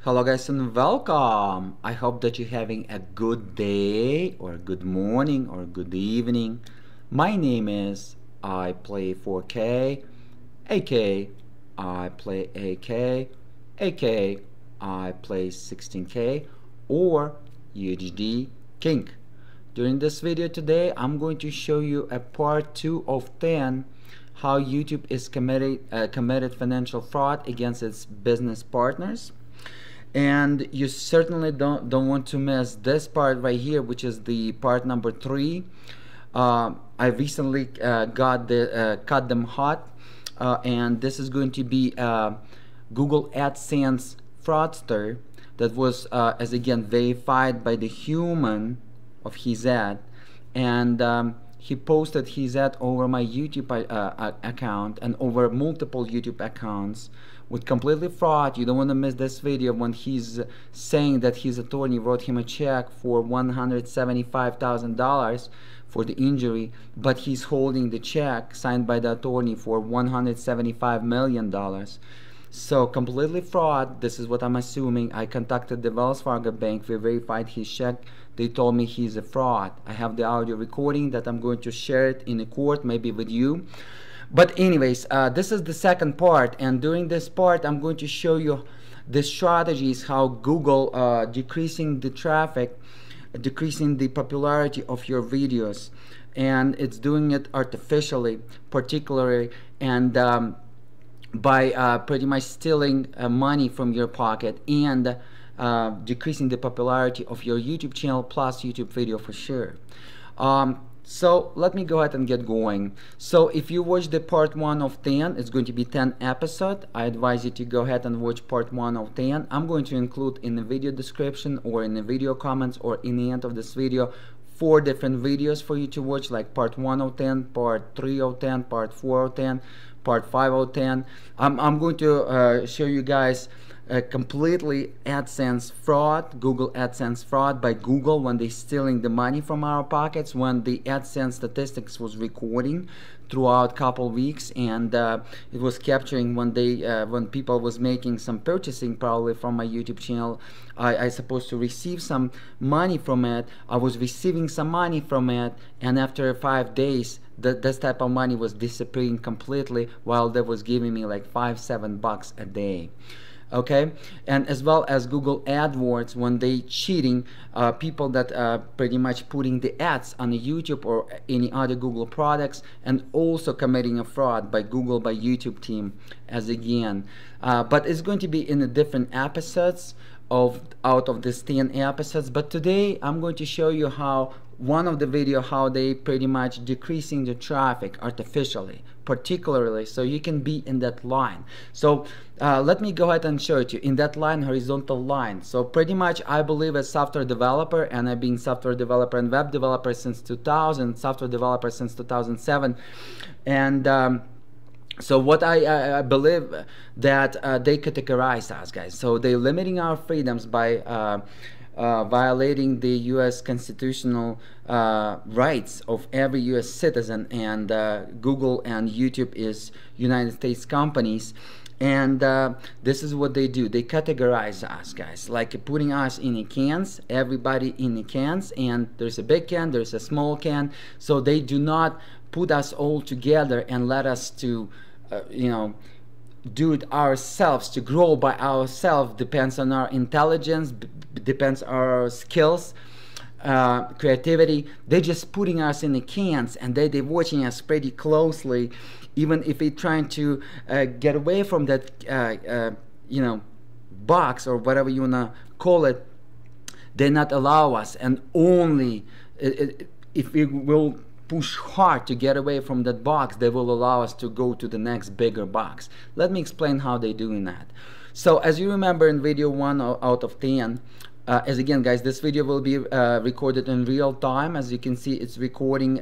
Hello guys and welcome. I hope that you're having a good day or good morning or good evening. My name is I play 4K, AK I play AK I play 16K or UHD King. During this video today I'm going to show you a part 2 of 10 how YouTube is committed financial fraud against its business partners. And you certainly don't want to miss this part right here, which is the part number 3. I recently got the cut them hot, and this is going to be Google AdSense fraudster that was as again verified by the human of his ad, and he posted his ad over my YouTube account and over multiple YouTube accounts with completely fraud. You don't want to miss this video when he's saying that his attorney wrote him a check for $175,000 for the injury, but he's holding the check signed by the attorney for $175 million. So completely fraud. This is what I'm assuming. I contacted the Wells Fargo bank. We verified his check. They told me he's a fraud. I have the audio recording that I'm going to share it in the court, maybe with you. But anyways, this is the second part, and during this part I'm going to show you the strategies how Google decreasing the traffic, decreasing the popularity of your videos, and it's doing it artificially, particularly, and by pretty much stealing money from your pocket and decreasing the popularity of your YouTube channel plus YouTube video for sure. So let me go ahead and get going. So if you watch the part 1 of 10, it's going to be 10 episodes. I advise you to go ahead and watch part 1 of 10. I'm going to include in the video description or in the video comments or in the end of this video 4 different videos for you to watch, like part 1 of 10, part 3 of 10, part 4 of 10, part 5 of 10. I'm going to show you guys completely AdSense fraud, Google AdSense fraud by Google when they stealing the money from our pockets, when the AdSense statistics was recording throughout couple weeks, and it was capturing when they when people was making some purchasing probably from my YouTube channel. I supposed to receive some money from it. I was receiving some money from it, and after 5 days this type of money was disappearing completely, while they was giving me like $5-7 a day. Okay, and as well as Google AdWords when they cheating people that pretty much putting the ads on the YouTube or any other Google products, and also committing a fraud by Google, by YouTube team as again. But it's going to be in the different episodes out of this 10 episodes. But today I'm going to show you how one of the video how they pretty much decreasing the traffic artificially, particularly so you can be in that line. So let me go ahead and show it to you in that line, horizontal line. So pretty much I believe as software developer, and I've been software developer and web developer since 2000, software developer since 2007, and so what I believe that they categorize us, guys. So they're limiting our freedoms by violating the U.S. constitutional rights of every U.S. citizen, and Google and YouTube is United States companies, and this is what they do. They categorize us, guys, like putting us in the cans, everybody in the cans, and there's a big can, there's a small can, so they do not put us all together and let us to you know, do it ourselves, to grow by ourselves. Depends on our intelligence, depends on our skills, creativity. They're just putting us in the cans, and they're watching us pretty closely, even if we're trying to get away from that you know, box or whatever you wanna call it. They not allow us, and only if we will push hard to get away from that box, they will allow us to go to the next bigger box. Let me explain how they're doing that. So as you remember in video 1 out of 10, as again guys, this video will be recorded in real time. As you can see, it's recording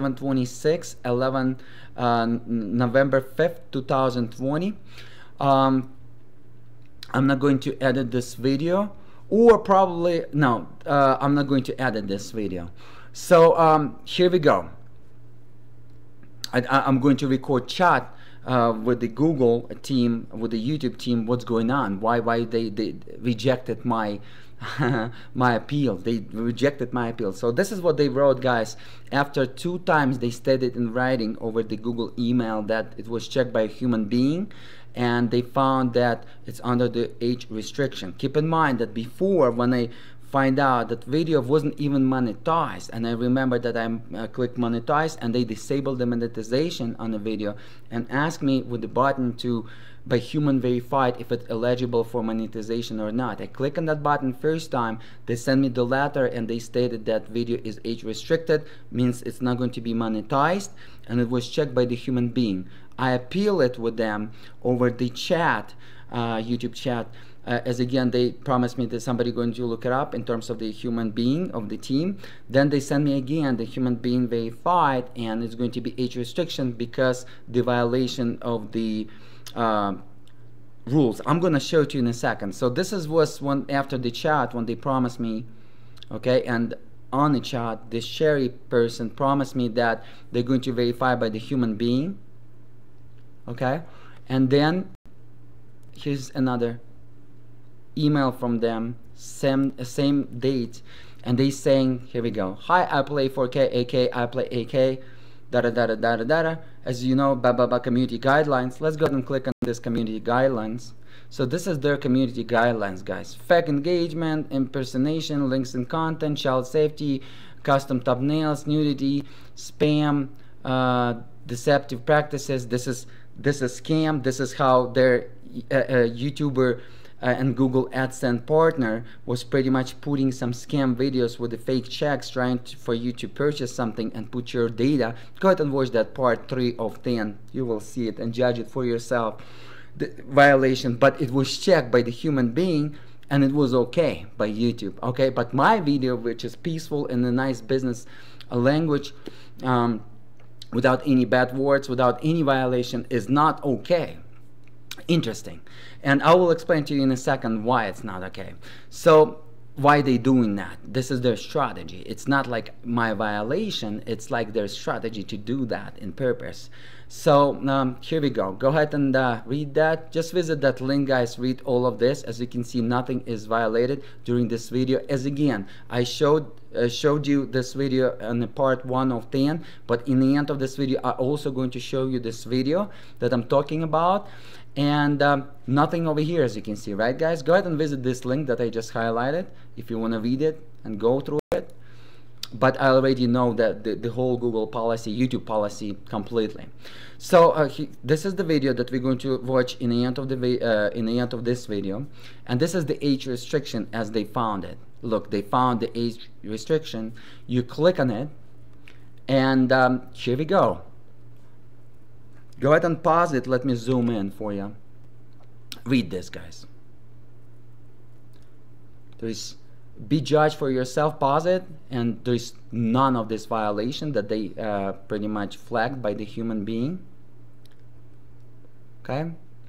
7/26/11 November 5th 2020. I'm not going to edit this video, or probably no, I'm not going to edit this video. So here we go. I'm going to record chat with the Google team, with the YouTube team, what's going on, why they rejected my my appeal. They rejected my appeal. So this is what they wrote, guys. After 2 times they stated in writing over the Google email that it was checked by a human being, and they found that it's under the age restriction. Keep in mind that before, when I find out that video wasn't even monetized, and I remember that I clicked monetize, and they disabled the monetization on the video and asked me with the button to by human verified if it's eligible for monetization or not. I click on that button first time, they send me the letter and they stated that video is age restricted, means it's not going to be monetized, and it was checked by the human being. I appeal it with them over the chat, YouTube chat, as again they promised me that somebody going to look it up in terms of the human being of the team. Then they send me again the human being verified, and it's going to be age restriction because the violation of the rules. I'm gonna show it to you in a second. So this was one after the chat when they promised me, okay, and on the chat this Sherry person promised me that they're going to verify by the human being, okay, and then here's another email from them, same date, and they saying, here we go, hi, I play 4K, AK, I play AK, data data data data. As you know, community guidelines. Let's go ahead and click on this community guidelines. So this is their community guidelines, guys. Fake engagement, impersonation, links and content, child safety, custom thumbnails, nudity, spam, deceptive practices. This is scam. This is how their YouTuber and Google AdSense partner was pretty much putting some scam videos with the fake checks, trying for you to purchase something and put your data. Go ahead and watch that part 3 of 10. You will see it and judge it for yourself. The violation, but it was checked by the human being and it was okay by YouTube. Okay, but my video, which is peaceful in a nice business language, without any bad words, without any violation, is not okay. Interesting, and I will explain to you in a second why it's not okay. So why they doing that? This is their strategy. It's not like my violation, it's like their strategy to do that in purpose. So here we go. Go ahead and read that. Just visit that link, guys. Read all of this. As you can see, nothing is violated during this video. As again, I showed you this video in the part 1 of 10, but in the end of this video I'm also going to show you this video that I'm talking about, and nothing over here, as you can see, right, guys? Go ahead and visit this link that I just highlighted if you want to read it and go through it. But I already know that the whole Google policy, YouTube policy completely. So this is the video that we're going to watch in the end of this video, and this is the age restriction as they found it. Look, they found the age restriction. You click on it, and here we go. Go ahead and pause it. Let me zoom in for you. Read this, guys. There is be judged for yourself. Pause it, and there is none of this violation that they pretty much flagged by the human being. Okay.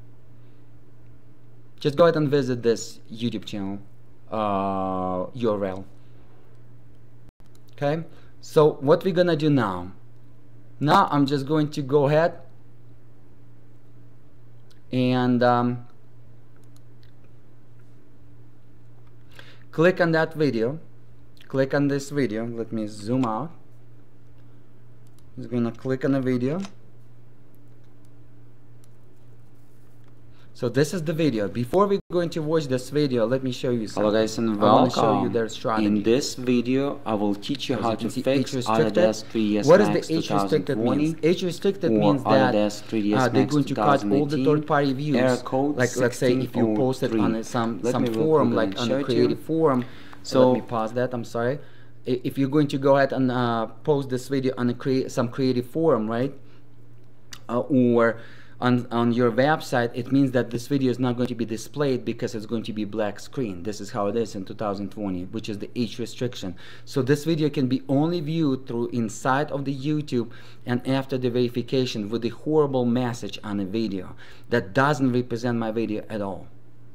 Just go ahead and visit this YouTube channel URL. Okay. So what we're gonna do now? Now I'm just going to go ahead and click on that video. Click on this video. Let me zoom out. I'm just gonna click on the video. So this is the video. Before we're going to watch this video, let me show you something. Hello guys, and I want to show welcome. you their strategy. In this video, I will teach you how to fix Autodesk 3ds What Max is the age restricted 2020 means? Age restricted or means that Autodesk 3ds they're Max going to cut all the 2018 third-party views. error code Like let's say if you post it on some forum, like on a creative forum. So let me pause that. I'm sorry. If you're going to go ahead and post this video on some creative forum, right, or on your website, it means that this video is not going to be displayed because it's going to be black screen. This is how it is in 2020, which is the age restriction. So this video can be only viewed through inside of the YouTube and after the verification with the horrible message on the video that doesn't represent my video at all.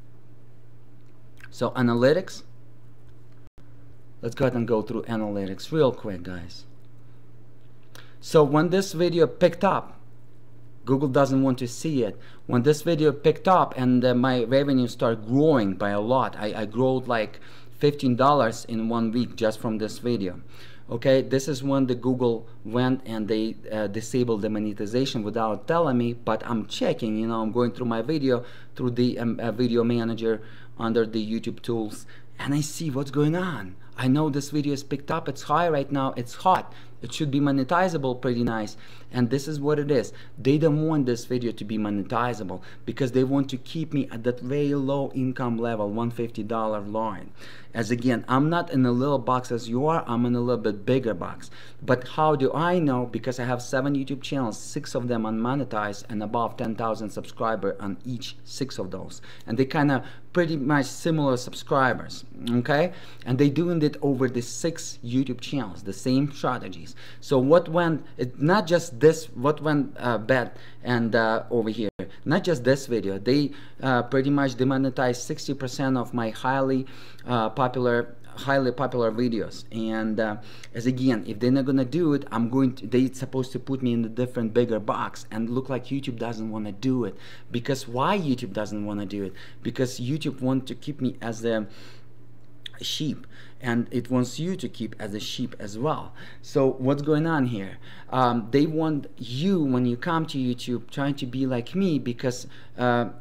So analytics, let's go ahead and go through analytics real quick, guys. So when this video picked up, Google doesn't want to see it. When this video picked up and my revenue started growing by a lot, I growed like $15 in 1 week just from this video. Okay, this is when the Google went and they disabled the monetization without telling me, but I'm checking, you know, I'm going through my video through the video manager under the YouTube tools, and I see what's going on. I know this video is picked up, it's high right now, it's hot, it should be monetizable pretty nice, and this is what it is. They don't want this video to be monetizable because they want to keep me at that very low income level, $150 line. As again, I'm not in a little box as you are, I'm in a little bit bigger box. But how do I know? Because I have 7 YouTube channels, 6 of them unmonetized and above 10,000 subscribers on each 6 of those. And they kind of pretty much similar subscribers, okay? And they doing it over the 6 YouTube channels, the same strategies. So what went, not just this, what went bad and over here, not just this video, they pretty much demonetized 60% of my highly popular videos. And as again, if they're not gonna do it, they're supposed to put me in a different bigger box, and look like YouTube doesn't want to do it. Because why YouTube doesn't want to do it? Because YouTube want to keep me as a sheep, and it wants you to keep as a sheep as well. So what's going on here? They want you, when you come to YouTube, trying to be like me, because my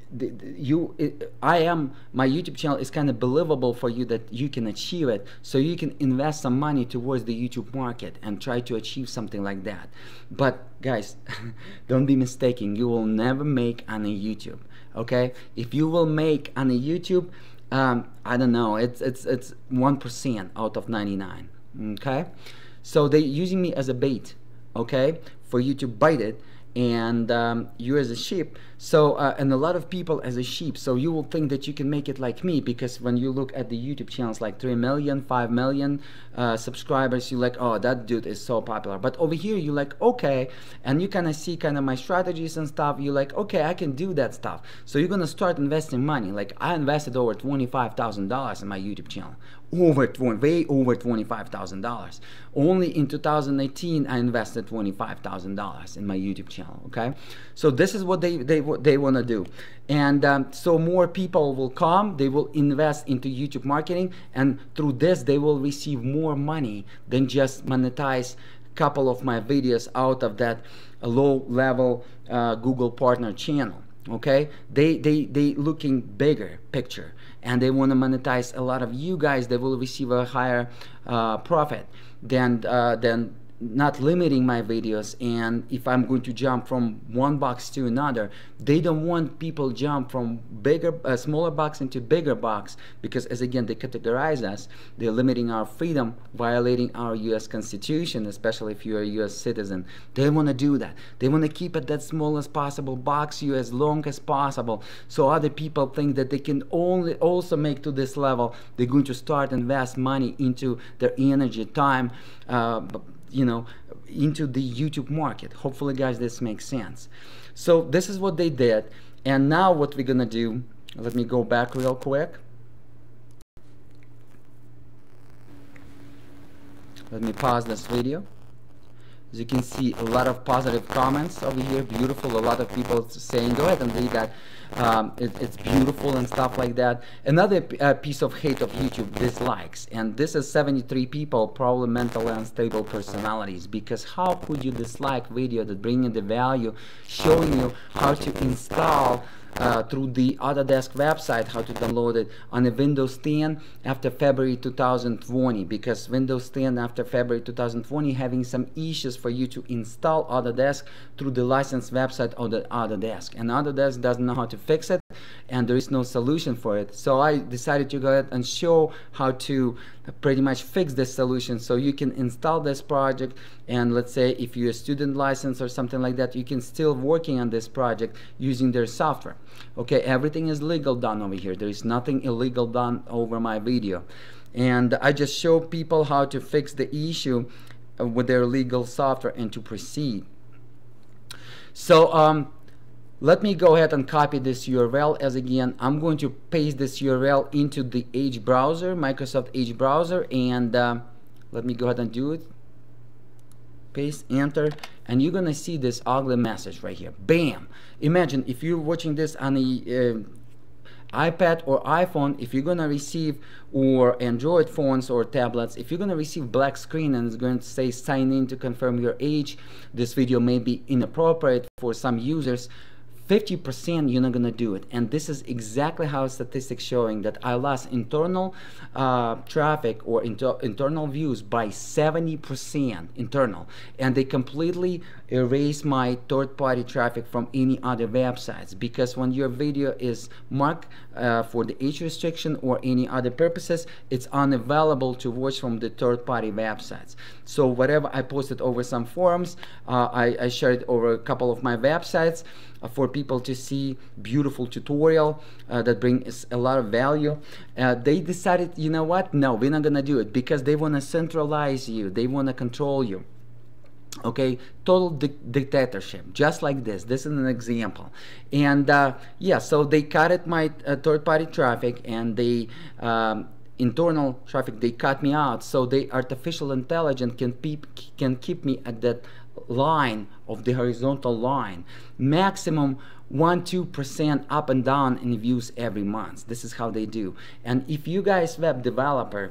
YouTube channel is kind of believable for you that you can achieve it, so you can invest some money towards the YouTube market and try to achieve something like that. But guys, don't be mistaken, you will never make on a YouTube, okay? If you will make on a YouTube, I don't know, it's 1% out of 99, okay? So they're using me as a bait, okay, for you to bite it, and you as a sheep. So and a lot of people as a sheep, so you will think that you can make it like me, because when you look at the YouTube channels like 3 million, 5 million subscribers, you're like, oh, that dude is so popular. But over here you're like, okay, and you kind of see kind of my strategies and stuff, you're like, okay, I can do that stuff. So you're gonna start investing money. Like I invested over $25,000 in my YouTube channel, way over $25,000. Only in 2018 I invested $25,000 in my YouTube channel, okay? So this is what they want to do. And so more people will come, they will invest into YouTube marketing, and through this they will receive more money than just monetize a couple of my videos out of that low level Google partner channel. Okay, they looking bigger picture, and they want to monetize a lot of you guys. They will receive a higher profit than not limiting my videos. And if I'm going to jump from one box to another, they don't want people jump from smaller box into bigger box, because as again they categorize us, they're limiting our freedom, violating our US Constitution, especially if you're a US citizen. They want to do that. They want to keep it that smallest possible box you as long as possible, so other people think that they can also make to this level. They're going to start invest money into their energy, time, you know, into the YouTube market. Hopefully guys this makes sense. So this is what they did, and now what we're gonna do, let me go back real quick. Let me pause this video. As you can see, a lot of positive comments over here, beautiful, a lot of people saying, go ahead and read that, it's beautiful and stuff like that. Another piece of hate of YouTube, dislikes, and this is 73 people, probably mentally unstable personalities, because how could you dislike video that bring in the value, showing you how to install through the Autodesk website, how to download it on a Windows 10 after February 2020, because Windows 10 after February 2020 having some issues for you to install Autodesk through the licensed website of the Autodesk, and Autodesk doesn't know how to fix it, and there is no solution for it. So I decided to go ahead and show how to pretty much fix this solution, so you can install this project, and let's say if you're a student license or something like that, you can still working on this project using their software. Okay, everything is legal done over here. There is nothing illegal done over my video, and I just show people how to fix the issue with their legal software and to proceed. So let me go ahead and copy this URL. As again, I'm going to paste this URL into the Edge browser, Microsoft Edge browser, and let me go ahead and do it. paste, enter, and you're gonna see this ugly message right here. Bam! Imagine if you're watching this on a iPad or iPhone, if you're gonna receive, or Android phones or tablets, if you're gonna receive black screen and it's going to say sign in to confirm your age, this video may be inappropriate for some users. 50% you're not gonna do it, and this is exactly how statistics showing that I lost internal traffic or internal views by 70% internal, and they completely erase my third-party traffic from any other websites, because when your video is marked for the age restriction or any other purposes, it's unavailable to watch from the third-party websites. So whatever I posted over some forums, I shared it over a couple of my websites for people to see beautiful tutorial that brings a lot of value. They decided, you know what, no, we're not gonna do it, because they want to centralize you, they want to control you. Okay, total dictatorship, just like this. This is an example. And yeah, so they cut my third-party traffic, and they internal traffic, they cut me out. So the artificial intelligence can keep me at that line of the horizontal line, maximum 1-2% up and down in views every month. This is how they do. And if you guys web developer,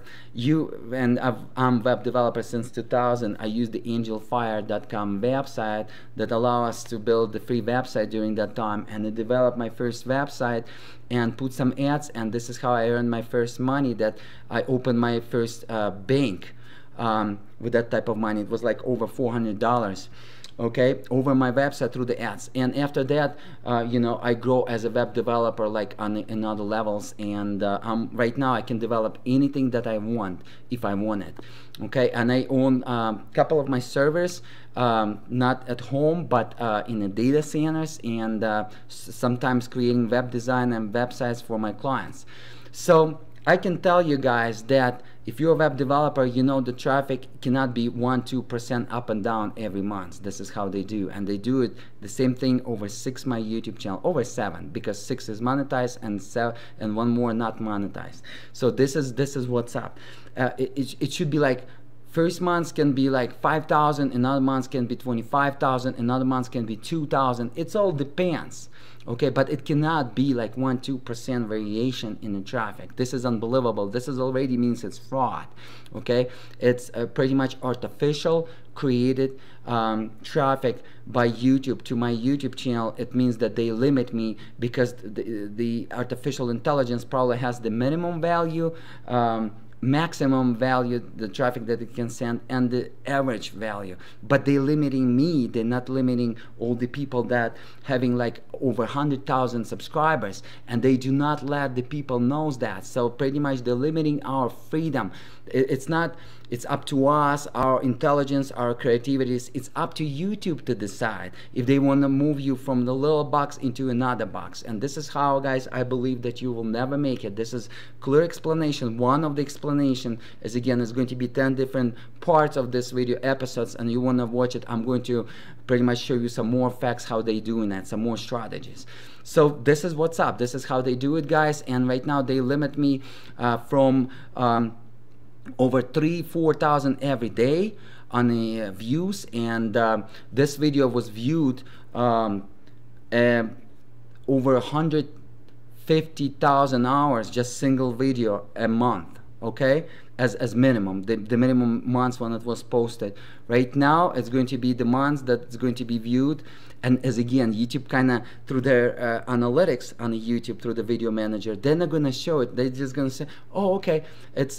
I'm web developer since 2000. I use the angelfire.com website that allow us to build the free website during that time, and I developed my first website and put some ads, and this is how I earned my first money, that I opened my first bank with that type of money. It was like over $400, okay, over my website through the ads. And after that, you know, I grow as a web developer like in other levels, and right now I can develop anything that I want if I want it, okay. And I own a couple of my servers, not at home but in the data centers, and sometimes creating web design and websites for my clients. So I can tell you guys that if you're a web developer, you know the traffic cannot be 1-2% up and down every month. This is how they do, and they do it the same thing over 6 my YouTube channel, over 7, because 6 is monetized and 1 more not monetized. So this is what's up. It should be like, first month can be like 5,000, another month can be 25,000, another month can be 2,000. It's all depends, okay, but it cannot be like 1-2% variation in the traffic. This is unbelievable. This is already means it's fraud, okay. It's pretty much artificial created traffic by YouTube to my YouTube channel. It means that they limit me, because the artificial intelligence probably has the minimum value, maximum value, the traffic that it can send, and the average value, but they're limiting me. They're not limiting all the people that having like over 100,000 subscribers, and they do not let the people knows that. So pretty much they're limiting our freedom. It's not, it's up to us, our intelligence, our creativity. It's up to YouTube to decide if they want to move you from the little box into another box. And this is how, guys, I believe that you will never make it. This is clear explanation. One of the explanation is, again, is going to be 10 different parts of this video episodes, and you want to watch it. I'm going to pretty much show you some more facts how they doing that, some more strategies. So this is what's up. This is how they do it, guys. And right now they limit me from over 3,000-4,000 every day on the views, and this video was viewed over 150,000 hours, just single video a month, okay, as minimum, the minimum months when it was posted. Right now it's going to be the months that it's going to be viewed, and as again YouTube kind of through their analytics on YouTube through the video manager, they're not going to show it. They're just going to say, oh, okay, it's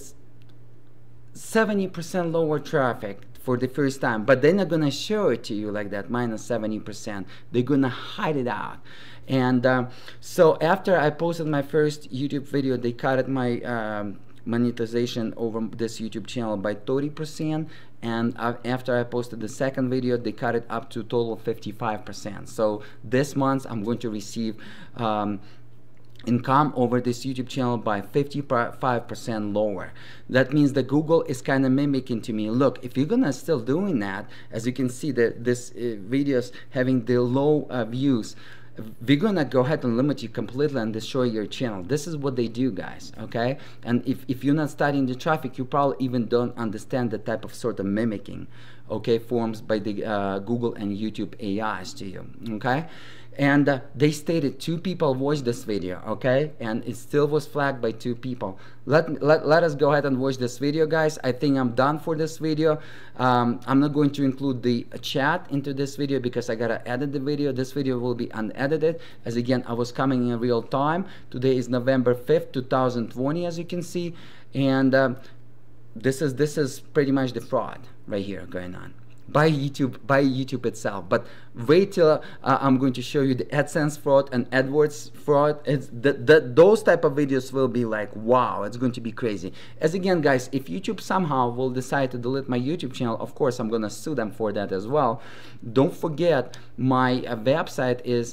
70% lower traffic for the first time, but they're not gonna show it to you like that, minus 70%. They're gonna hide it out. And so after I posted my first YouTube video, they cut my monetization over this YouTube channel by 30%, and after I posted the second video, they cut it up to total 55%. So this month I'm going to receive income over this YouTube channel by 55% lower. That means that Google is kind of mimicking to me, look, if you're gonna still doing that, as you can see that this videos having the low views, we're gonna go ahead and limit you completely and destroy your channel. This is what they do, guys, okay? And if you're not studying the traffic, you probably even don't understand the type of sort of mimicking, okay, forms by the Google and YouTube AIs to you, okay? And they stated 2 people watched this video, okay, and it still was flagged by 2 people. Let us go ahead and watch this video, guys. I think I'm done for this video. I'm not going to include the chat into this video because I gotta edit the video. This video will be unedited, as again I was coming in real time. Today is November 5th 2020, as you can see, and this is pretty much the fraud right here going on by YouTube itself. But wait till I'm going to show you the AdSense fraud and AdWords fraud. It's those type of videos will be like, wow, it's going to be crazy. As again, guys, if YouTube somehow will decide to delete my YouTube channel, of course I'm gonna sue them for that as well. Don't forget, my website is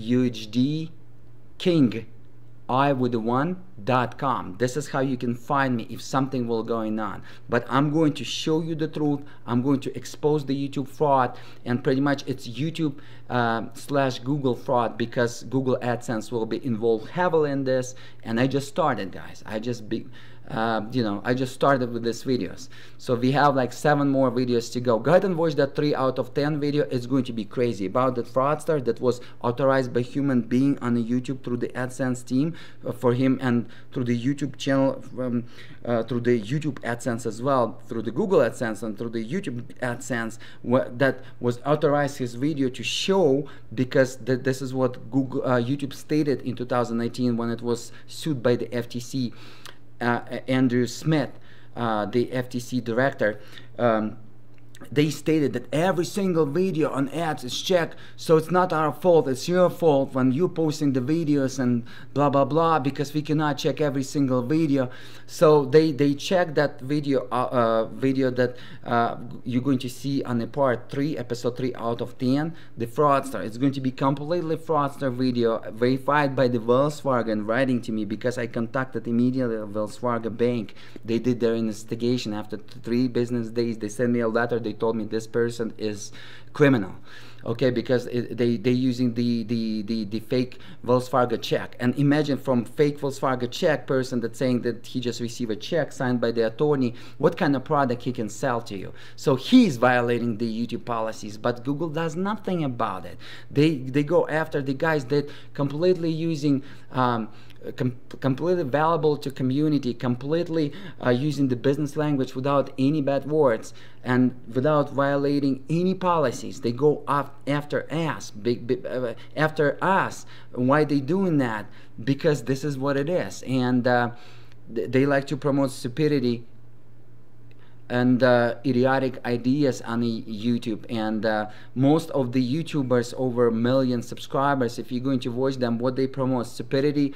UHDKing.com. This is how you can find me if something will going on. But I'm going to show you the truth. I'm going to expose the YouTube fraud, and pretty much it's YouTube / Google fraud, because Google AdSense will be involved heavily in this. And I just started, guys. I just I just started with these videos, so we have like 7 more videos to go. Go ahead and watch that 3 out of 10 video. It's going to be crazy about that fraudster that was authorized by human being on the YouTube through the AdSense team for him, and through the YouTube channel, through the YouTube AdSense as well, through the Google AdSense and through the YouTube AdSense, that was authorized his video to show, because this is what Google YouTube stated in 2019 when it was sued by the FTC. Andrew Smith, the FTC director, they stated that every single video on ads is checked, so it's not our fault, it's your fault when you posting the videos and blah blah blah, because we cannot check every single video. So they checked that video that you're going to see on the part 3, episode 3 out of 10, the fraudster. It's going to be completely fraudster video, verified by the Wells Fargo, and writing to me because I contacted immediately Wells Fargo Bank. They did their investigation. After 3 business days, they sent me a letter. They told me this person is criminal, okay, because they using the fake Wells Fargo check. And imagine, from fake Wells Fargo check person that's saying that he just received a check signed by the attorney, what kind of product he can sell to you. So he's violating the YouTube policies, but Google does nothing about it. They go after the guys that completely using completely valuable to community, completely using the business language without any bad words and without violating any policies. They go after us, after us. Why they doing that? Because this is what it is, and they like to promote stupidity and idiotic ideas on the YouTube. And most of the YouTubers, over 1 million subscribers, if you're going to watch them, what they promote: stupidity,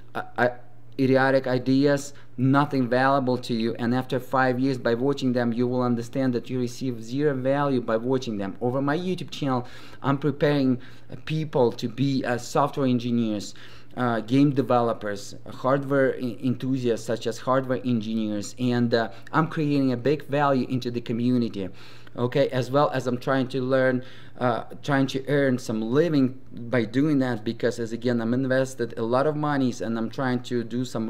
idiotic ideas, nothing valuable to you. And after 5 years by watching them, you will understand that you receive 0 value by watching them. Over my YouTube channel, I'm preparing people to be software engineers, game developers, hardware enthusiasts such as hardware engineers, and I'm creating a big value into the community, okay, as well as I'm trying to learn, trying to earn some living by doing that, because as again I'm invested a lot of monies and I'm trying to do some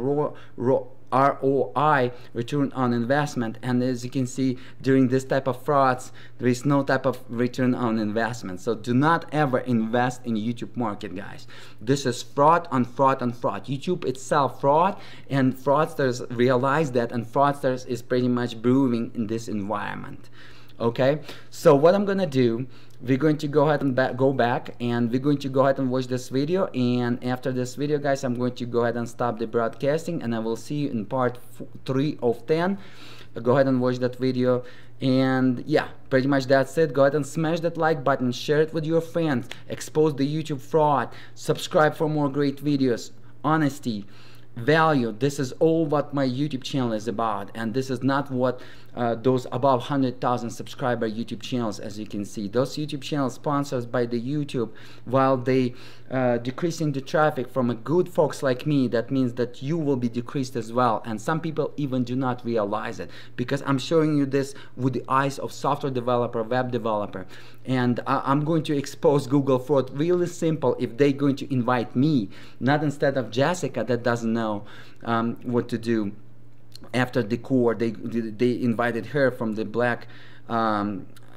ROI, return on investment. And as you can see, during this type of frauds, there is no type of return on investment. So do not ever invest in YouTube market, guys. This is fraud on fraud on fraud. YouTube itself fraud, and fraudsters realize that, and fraudsters is pretty much brewing in this environment. Okay, so what I'm gonna do, we're going to go ahead and go back, and we're going to go ahead and watch this video. And after this video, guys, I'm going to go ahead and stop the broadcasting, and I will see you in part 3 of 10. Go ahead and watch that video. And yeah, pretty much that's it. Go ahead and smash that like button, share it with your friends, expose the YouTube fraud, subscribe for more great videos, honesty, value. This is all what my YouTube channel is about, and this is not what those above 100,000 subscriber YouTube channels, as you can see. Those YouTube channels sponsored by the YouTube, while they decreasing the traffic from a good folks like me, that means that you will be decreased as well. And some people even do not realize it, because I'm showing you this with the eyes of software developer, web developer. And I'm going to expose Google fraud really simple if they're going to invite me, not instead of Jessica that doesn't know what to do. After the core, they invited her from the black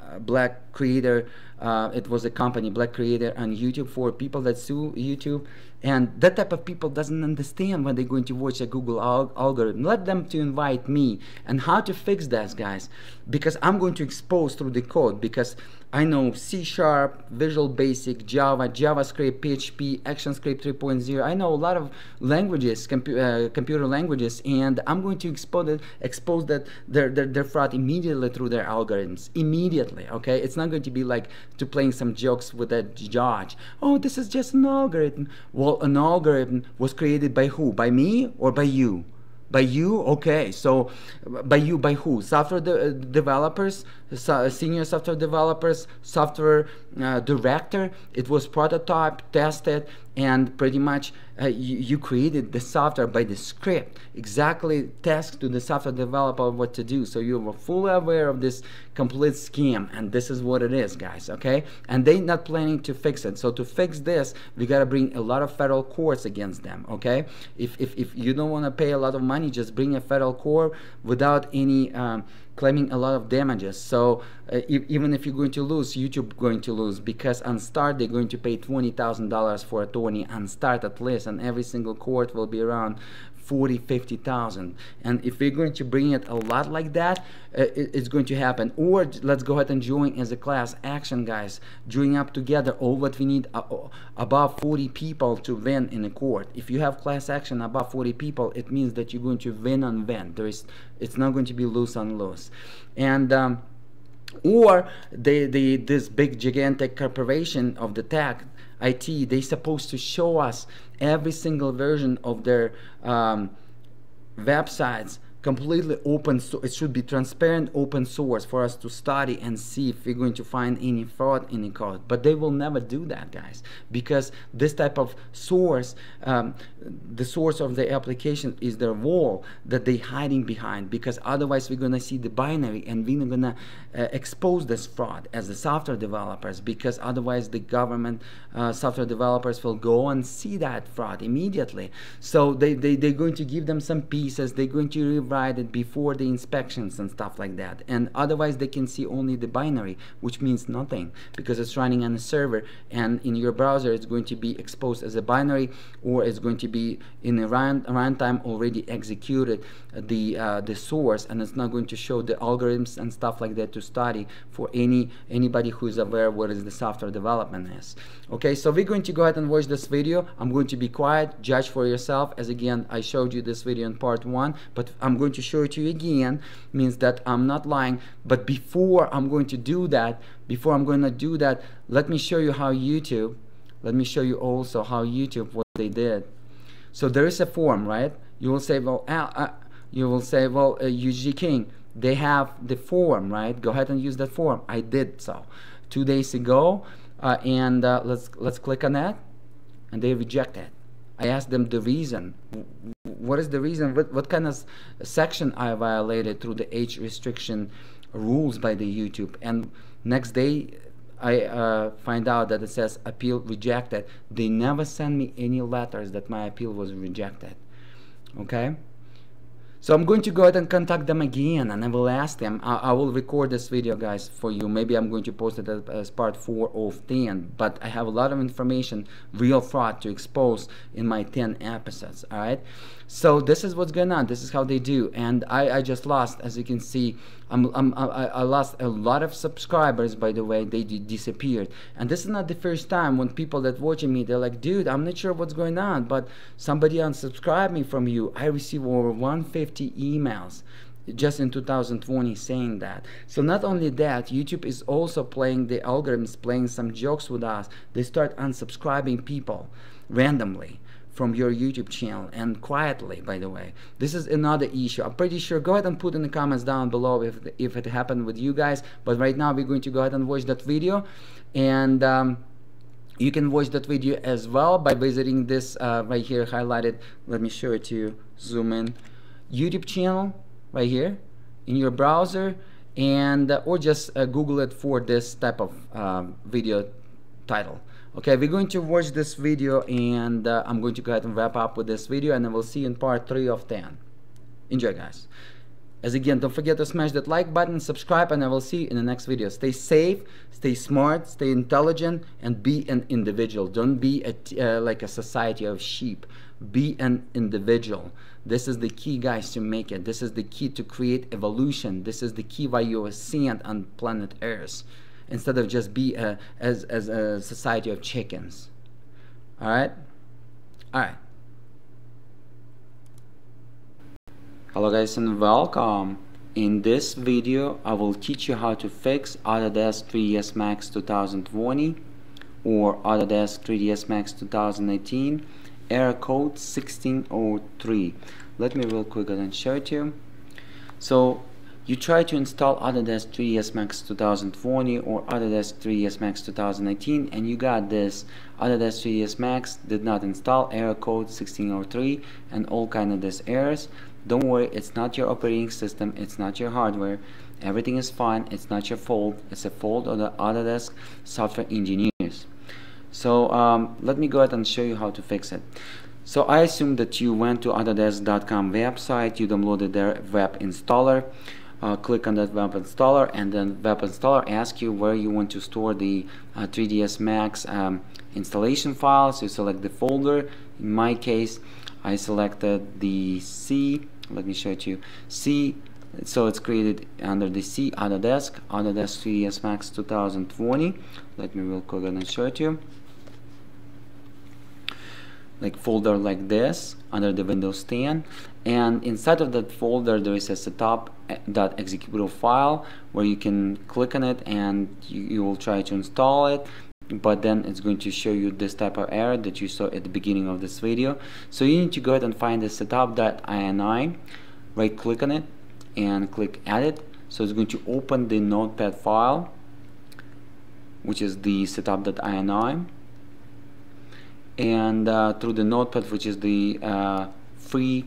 black creator. It was a company, Black Creator on YouTube, for people that sue YouTube. And that type of people doesn't understand when they're going to watch a Google algorithm. Let them to invite me and how to fix that, guys, because I'm going to expose through the code, because I know C#, Visual Basic, Java, JavaScript, PHP, ActionScript 3.0. I know a lot of languages, computer languages, and I'm going to expose that their fraud immediately through their algorithms. Immediately, okay? It's not going to be like to playing some jokes with a judge. Oh, this is just an algorithm. Well, an algorithm was created by who? By me or by you? By you? Okay, so by you, by who? Software developers, senior software developers, software director. It was prototyped, tested, and pretty much you created the software by the script, exactly tasked to the software developer what to do. So you were fully aware of this complete scam, and this is what it is, guys, okay? And they're not planning to fix it. So to fix this, we gotta bring a lot of federal courts against them, okay? If you don't want to pay a lot of money, just bring a federal court without any claiming a lot of damages. So even if you're going to lose, YouTube going to lose, because on start they're going to pay $20,000 for attorney on start at least, and every single court will be around 40-50,000. And if we're going to bring it a lot like that, it's going to happen. Or let's go ahead and join as a class action, guys. Join up together. All what we need above 40 people to win in a court. If you have class action above 40 people, it means that you're going to win on win. It's not going to be lose on lose. And or this big gigantic corporation of the tech IT, they supposed to show us every single version of their websites completely open, so it should be transparent, open source for us to study and see if we're going to find any fraud in the code. But they will never do that, guys, because this type of source, the source of the application is their wall that they're hiding behind, because otherwise we're gonna see the binary and we're gonna expose this fraud as the software developers, because otherwise the government software developers will go and see that fraud immediately. So they're going to give them some pieces, they're going to rewrite it before the inspections and stuff like that, and otherwise they can see only the binary, which means nothing because it's running on a server, and in your browser it's going to be exposed as a binary, or it's going to be in a runtime already executed the source, and it's not going to show the algorithms and stuff like that to study for anybody who's aware what is the software development is. Okay, so we're going to go ahead and watch this video. I'm going to be quiet, judge for yourself, as again I showed you this video in part 1, but I'm going to show it to you again, means that I'm not lying. But before I'm going to do that, let me show you how YouTube, let me show you also how YouTube, what they did. So there is a form, right? You will say, well, UG King, they have the form, right? Go ahead and use that form. I did so 2 days ago, and let's click on that, and they reject it. I asked them the reason. What is the reason? What kind of section I violated through the age restriction rules by the YouTube? And next day I find out that it says appeal rejected. They never send me any letters that my appeal was rejected. Okay? So I'm going to go ahead and contact them again, and I will ask them. I will record this video, guys, for you. Maybe I'm going to post it as part 4 of 10, but I have a lot of information, real fraud to expose in my 10 episodes, all right? So this is what's going on. This is how they do, and I just lost, as you can see, I lost a lot of subscribers, by the way. They disappeared, and this is not the first time when people that watching me, they're like, dude, I'm not sure what's going on, but somebody unsubscribed me from you. I received over 150 emails just in 2020 saying that. So not only that, YouTube is also playing the algorithms, playing some jokes with us. They start unsubscribing people randomly from your YouTube channel, and quietly, by the way. This is another issue. I'm pretty sure, go ahead and put in the comments down below if it happened with you guys, but right now we're going to go ahead and watch that video, and you can watch that video as well by visiting this right here highlighted, let me show it to you, zoom in, YouTube channel right here in your browser, and or just Google it for this type of video title. Okay, we're going to watch this video, and I'm going to go ahead and wrap up with this video, and then we'll see you in part 3 of 10. Enjoy, guys. As again, don't forget to smash that like button, subscribe, and I will see you in the next video. Stay safe, stay smart, stay intelligent, and be an individual. Don't be like a society of sheep. Be an individual. This is the key, guys, to make it. This is the key to create evolution. This is the key why you are sent on planet Earth, instead of just be as a society of chickens. All right? All right. Hello guys and welcome. In this video I will teach you how to fix Autodesk 3ds Max 2020 or Autodesk 3ds Max 2018 error code 1603. Let me real quick and show it to you. So you try to install Autodesk 3ds Max 2020 or Autodesk 3ds Max 2018 and you got this Autodesk 3ds Max did not install, error code 1603, and all kind of these errors. Don't worry, it's not your operating system, it's not your hardware, everything is fine, it's not your fault, it's a fault of the Autodesk software engineers. So let me go ahead and show you how to fix it. So I assume that you went to Autodesk.com website, you downloaded their web installer, click on that web installer, and then web installer asks you where you want to store the 3ds Max installation files. You select the folder. In my case I selected the C. Let me show it to you. C, so it's created under the C, Autodesk 3ds Max 2020. Let me real quick and show it to you. Like folder like this under the Windows 10, and inside of that folder there is a setup.executable file where you can click on it and you will try to install it, but then it's going to show you this type of error that you saw at the beginning of this video. So you need to go ahead and find the setup.ini, right click on it and click edit. So it's going to open the notepad file, which is the setup.ini, and through the notepad, which is the free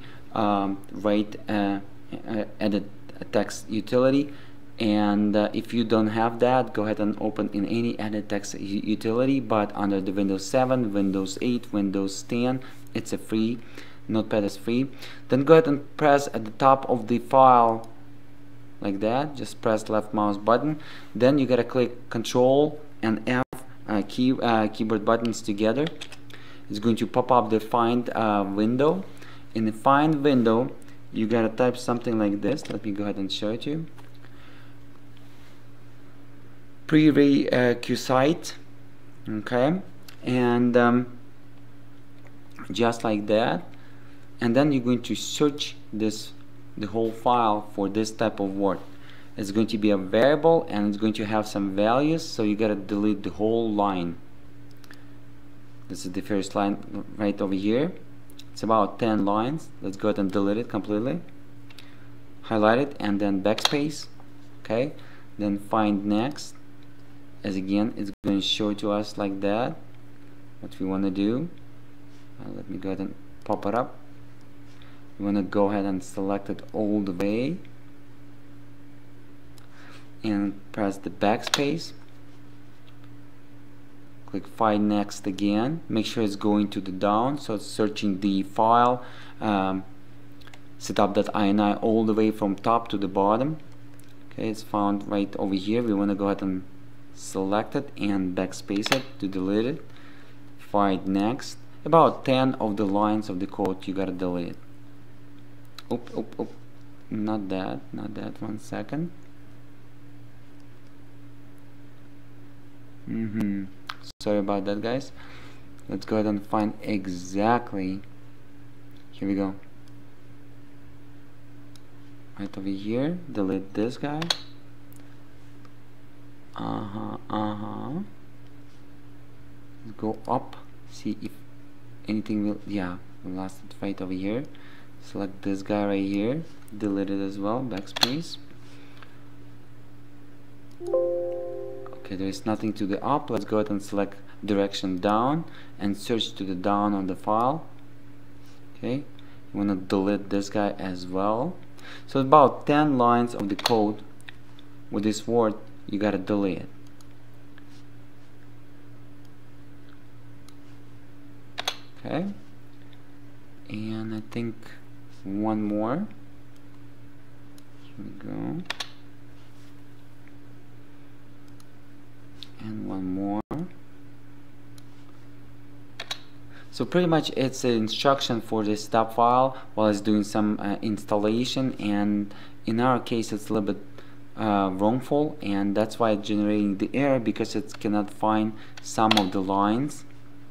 edit text utility. And if you don't have that, go ahead and open in any edit text utility, but under the Windows 7, Windows 8, Windows 10, it's a free, notepad is free. Then go ahead and press at the top of the file like that, just press left mouse button. Then you gotta click Control and F keyboard buttons together. It's going to pop up the find window. In the find window you gotta type something like this. Let me go ahead and show it to you. Prerequisite, okay, and just like that, and then you're going to search the whole file for this type of word. It's going to be a variable and it's going to have some values, so you gotta delete the whole line. This is the first line right over here. It's about 10 lines. Let's go ahead and delete it completely. Highlight it and then backspace. Okay, then find next. As again, it's going to show to us like that what we want to do. Let me go ahead and pop it up. We want to go ahead and select it all the way and press the backspace. Click find next again. Make sure it's going to the down, so it's searching the file setup.ini all the way from top to the bottom. Okay, it's found right over here. We want to go ahead and select it and backspace it to delete it. Find next. About 10 of the lines of the code you gotta delete. Not that, 1 second. Sorry about that, guys. Let's go ahead and find exactly. Here we go. Right over here. Delete this guy. Go up. See if anything will. Yeah, we lost it right over here. Select this guy right here. Delete it as well. Backspace. Okay, there is nothing to the up. Let's go ahead and select direction down and search to the down on the file. Okay, you want to delete this guy as well. So about 10 lines of the code with this word you gotta delete it. Okay, and I think one more. Here we go. And one more. So pretty much it's an instruction for the stop file while it's doing some installation, and in our case it's a little bit wrongful, and that's why it's generating the error, because it cannot find some of the lines.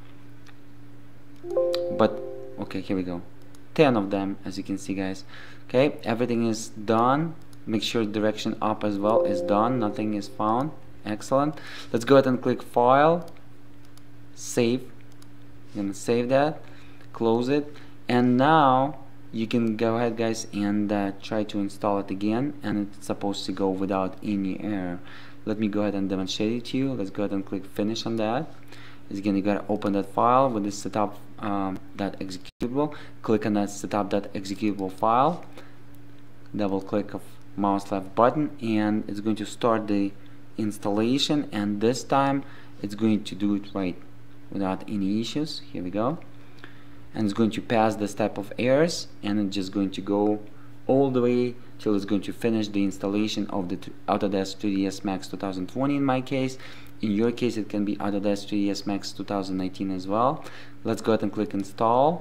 But okay, here we go, 10 of them, as you can see, guys. Okay, everything is done. Make sure direction up as well is done, nothing is found. Excellent. Let's go ahead and click File, Save. I'm gonna save that, close it, and now you can go ahead, guys, and try to install it again, and it's supposed to go without any error. Let me go ahead and demonstrate it to you. Let's go ahead and click Finish on that. Again, you gotta open that file with the setup that executable. Click on that setup.executable file. Double click of mouse left button, and it's going to start the installation. And this time, it's going to do it right without any issues. Here we go. And it's going to pass this type of errors, and it's just going to go all the way till it's going to finish the installation of the Autodesk 3ds Max 2020 in my case. In your case, it can be Autodesk 3ds Max 2019 as well. Let's go ahead and click Install.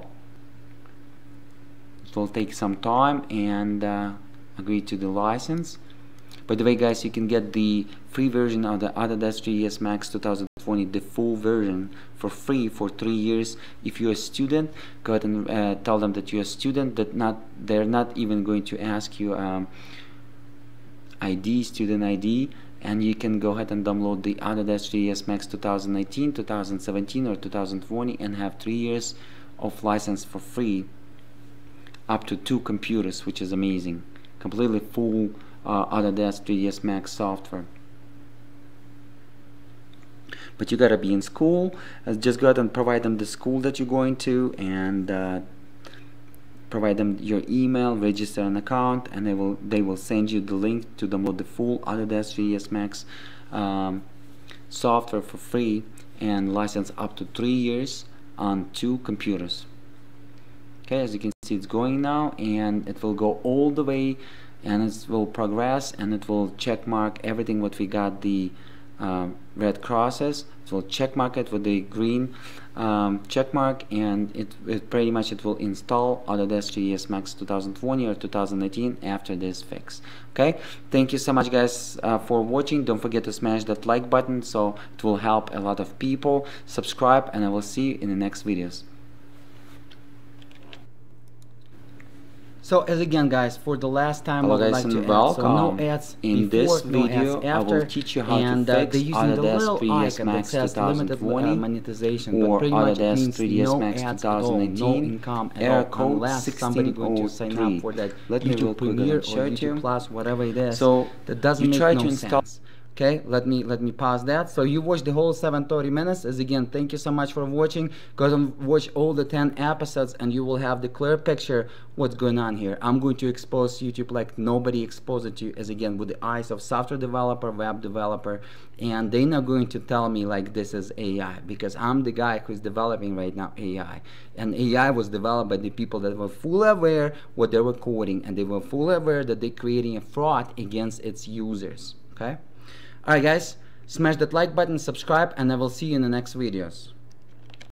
It will take some time, and agree to the license. By the way, guys, you can get the free version of the Autodesk 3ds Max 2020, the full version, for free for 3 years. If you're a student, go ahead and tell them that you're a student, that they're not even going to ask you student ID, and you can go ahead and download the Autodesk 3ds Max 2019, 2017 or 2020 and have 3 years of license for free, up to 2 computers, which is amazing. Completely full Autodesk 3ds Max software. But you gotta be in school. Just go ahead and provide them the school that you're going to, and provide them your email, register an account, and they will send you the link to download the full Autodesk 3ds Max software for free, and license up to 3 years on 2 computers. Okay, as you can see, it's going now, and it will go all the way, and it will progress, and it will check mark everything what we got the red crosses. It will check mark it with the green check mark, and it pretty much it will install Autodesk 3ds Max 2020 or 2018 after this fix. Okay, thank you so much, guys, for watching. Don't forget to smash that like button, so it will help a lot of people. Subscribe, and I will see you in the next videos. So as again, guys, for the last time, hello, I would guys, like to and add, so welcome. no ads in before, this video, no ads after, I will teach you how and to fix they're using the Autodesk little 3ds icon that Max says limited 2020 monetization, or but pretty much Autodesk means 3ds no Max ads at all, 2019, no income at error all, code unless somebody going to sign up for that Let me YouTube Premiere or YouTube Plus, whatever it is. So that doesn't make no sense. Okay, let me pause that. So you watched the whole 730 minutes. As again, thank you so much for watching. Go and watch all the 10 episodes, and you will have the clear picture what's going on here. I'm going to expose YouTube like nobody exposed it to you, as again, with the eyes of software developer, web developer, and they're not going to tell me like this is AI, because I'm the guy who's developing right now AI, and AI was developed by the people that were fully aware what they were coding, and they were fully aware that they're creating a fraud against its users. Okay. Alright, guys, smash that like button, subscribe, and I will see you in the next videos.